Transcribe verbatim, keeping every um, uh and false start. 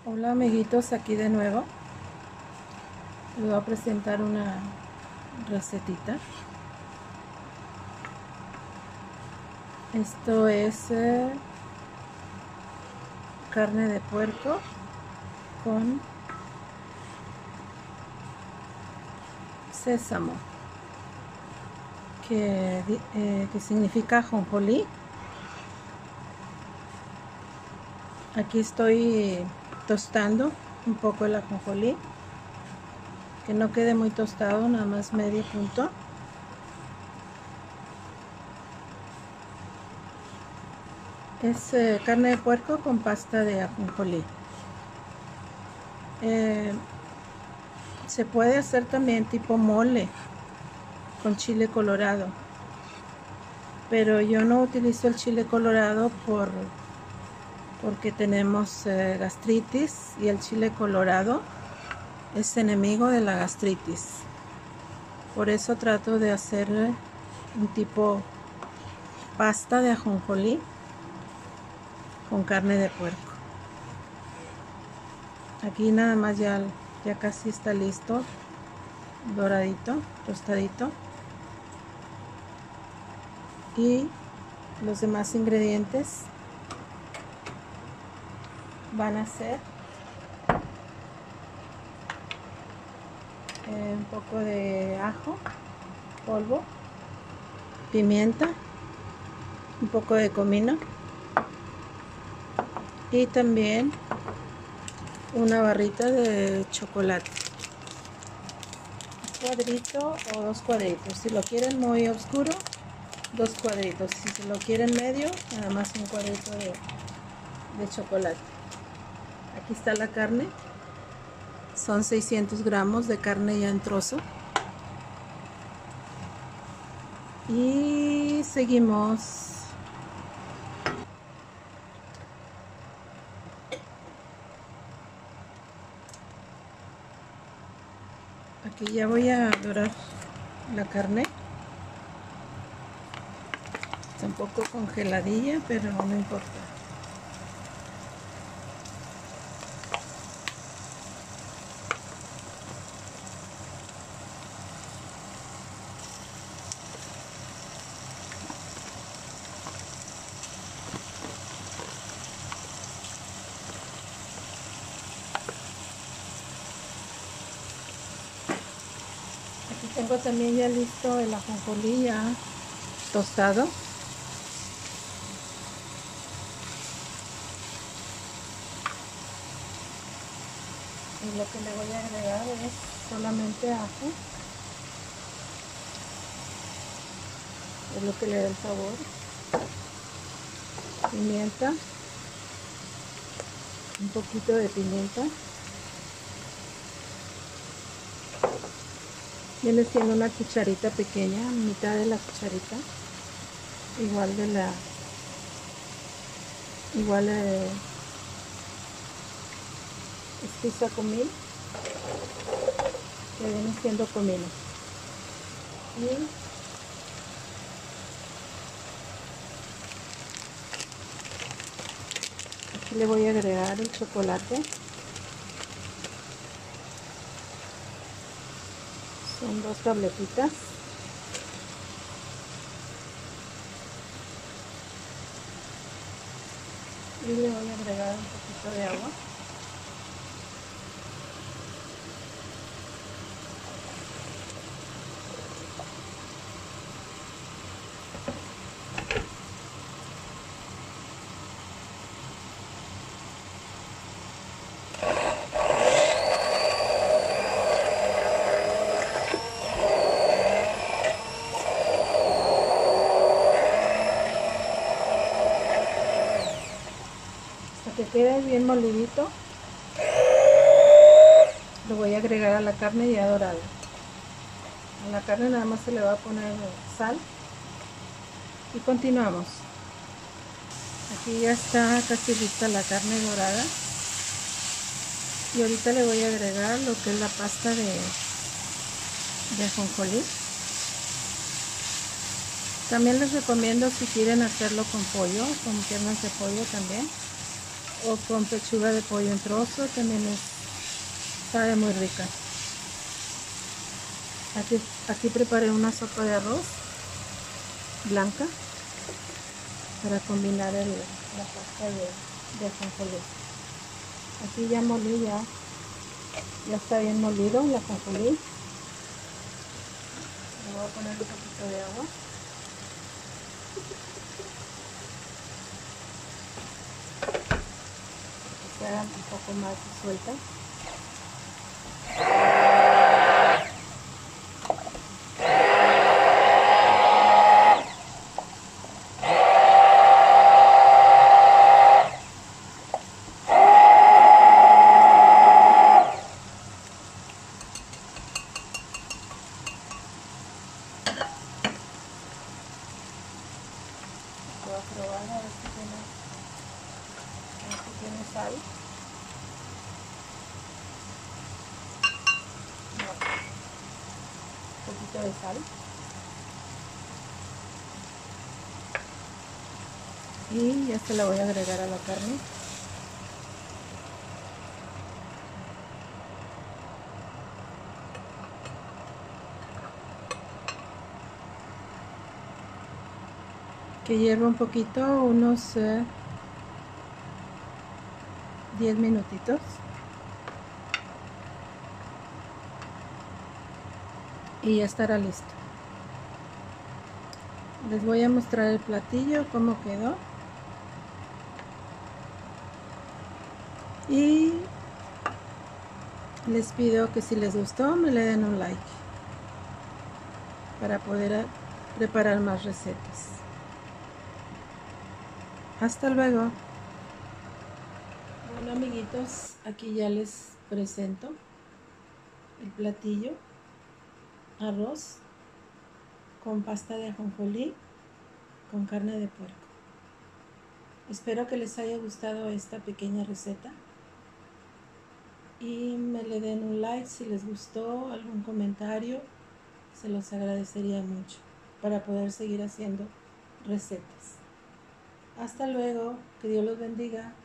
Hola amiguitos, aquí de nuevo. Les voy a presentar una recetita. Esto es eh, carne de puerco con sésamo, que, eh, que significa ajonjolí. Aquí estoy tostando un poco el ajonjolí, que no quede muy tostado, nada más medio punto. Es eh, carne de puerco con pasta de ajonjolí. Eh, se puede hacer también tipo mole con chile colorado, pero yo no utilizo el chile colorado por porque tenemos eh, gastritis, y el chile colorado es enemigo de la gastritis. Por eso trato de hacer un tipo pasta de ajonjolí con carne de puerco. Aquí nada más ya, ya casi está listo, doradito, tostadito. Y los demás ingredientes van a ser eh, un poco de ajo, polvo, pimienta, un poco de comino y también una barrita de chocolate, un cuadrito o dos cuadritos. Si lo quieren muy oscuro, dos cuadritos. Si se lo quieren medio, nada más un cuadrito de, de chocolate. Aquí está la carne. Son seiscientos gramos de carne ya en trozo. Y seguimos. Aquí ya voy a dorar la carne. Está un poco congeladilla, pero no importa. Aquí tengo también ya listo el ajonjolí ya tostado. Y lo que le voy a agregar es solamente ajo. Es lo que le da el sabor. Pimienta. Un poquito de pimienta. Viene siendo una cucharita pequeña, mitad de la cucharita. Igual de la... Igual de... Espiza comino, que viene siendo comino. Y aquí le voy a agregar el chocolate. Son dos tabletitas. Y le voy a agregar un poquito de agua. Que quede bien molidito, lo voy a agregar a la carne ya dorada. A la carne nada más se le va a poner sal y continuamos. Aquí ya está casi lista la carne dorada y ahorita le voy a agregar lo que es la pasta de, de ajonjolí. También les recomiendo, si quieren hacerlo con pollo, con piernas de pollo también, o con pechuga de pollo en trozo, también es, sabe muy rica. Aquí, aquí preparé una sopa de arroz blanca para combinar el, la pasta de, de ajonjolí. Aquí ya molí, ya, ya está bien molido el ajonjolí. Le voy a poner un poquito de agua. Que se haga un poco más suelta. Voy a probar a ver si tiene, a ver si tiene sal. No, un poquito de sal. Y ya se la voy a agregar a la carne. Que hierva un poquito, unos eh, diez minutitos. Y ya estará listo. Les voy a mostrar el platillo, cómo quedó. Y les pido que si les gustó me le den un like para poder preparar más recetas. Hasta luego. Bueno, amiguitos, aquí ya les presento el platillo. Arroz con pasta de ajonjolí con carne de puerco. Espero que les haya gustado esta pequeña receta y me le den un like si les gustó, algún comentario, se los agradecería mucho para poder seguir haciendo recetas. Hasta luego, que Dios los bendiga.